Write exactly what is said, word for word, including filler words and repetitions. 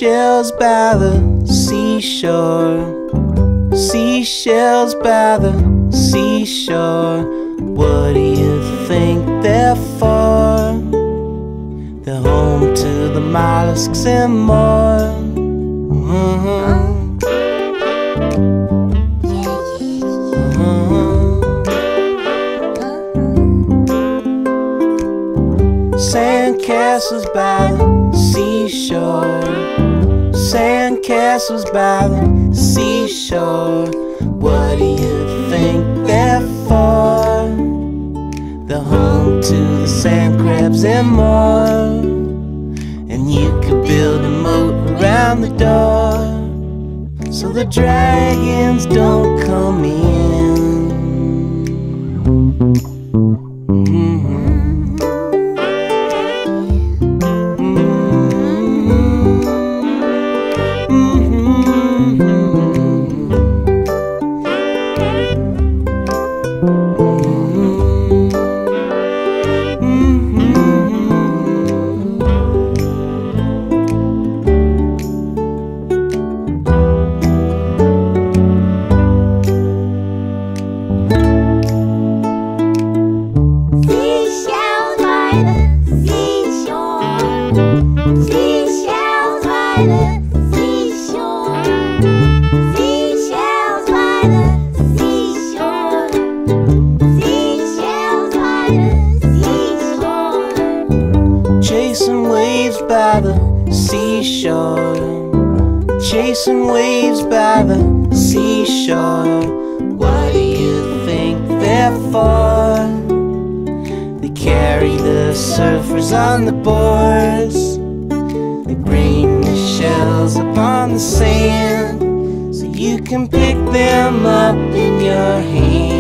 Seashells by the seashore, seashells by the seashore. What do you think they're for? They're home to the mollusks and more. Mm-hmm. Sandcastles by the seashore, sandcastles by the seashore. What do you think they're for? They're home to the sand crabs and more. And you could build a moat around the door so the dragons don't come in. Mm-hmm. Seashells by the seashore, seashells by the seashore, seashells by the seashore. Chasing waves by the seashore, chasing waves by the seashore. What do you think they're for? They carry the surfers on the boards. They bring the shells upon the sand so you can pick them up in your hand.